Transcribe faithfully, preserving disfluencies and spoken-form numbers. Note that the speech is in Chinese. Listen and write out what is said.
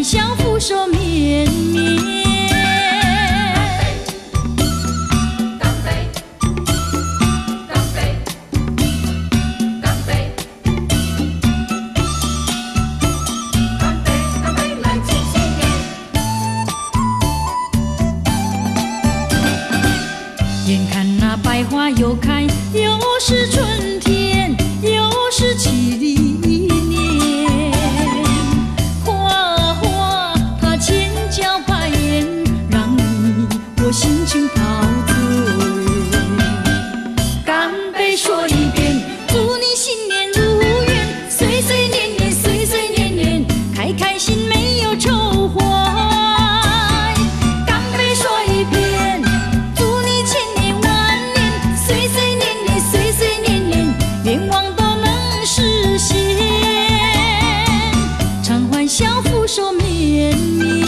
欢笑，福寿绵绵。 干杯！干杯！干杯！干杯！干杯！来敬新年。 眼看那百花又开，又是春天，又是吉利年。花花它千娇百艳，让你我心情陶醉。干杯说一遍，祝你新年如愿，岁岁年年，岁岁年年，开开心没有愁怀。干杯说一遍，祝你千年万年，岁岁年年，岁岁年年，愿望都能实现，常欢笑，福寿绵绵。